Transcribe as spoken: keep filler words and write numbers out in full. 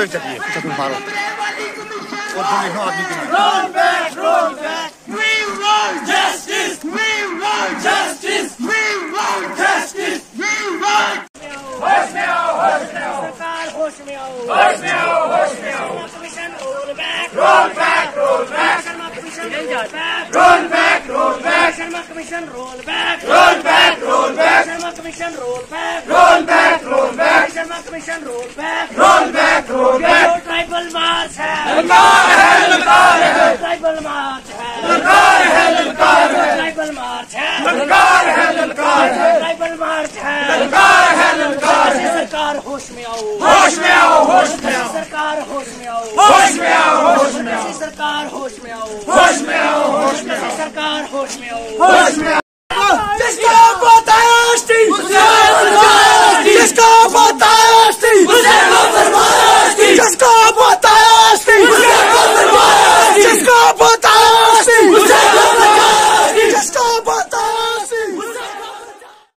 एक चाहिए तुम मारो और तुम लिखो आदमी के नाम। Roll back, roll back. We want justice. We want justice. We want justice. We want. होश में आओ, होश में आओ। सरकार होश में आओ, होश में आओ, होश में आओ। Commission roll back, roll back, roll back. Commission roll back, roll back, roll back. Commission roll back, roll back, roll back. Commission roll back, roll back, roll back. Commission roll back, roll back, roll back. Tribal march है, ललकार है, ललकार है। Tribal march है, ललकार है, ललकार है। ट्राइबल मार्च है, ललकार है, ललकार है। ट्राइबल मार्च है, ललकार है, ललकार है। सरकार होश में आओ, होश में आओ, होश में आओ। सरकार होश में आओ, होश में आओ, होश में आओ। सरकार होश में आओ, होश में आओ, होश में आओ। सरकार होश में आओ, होश में आओ।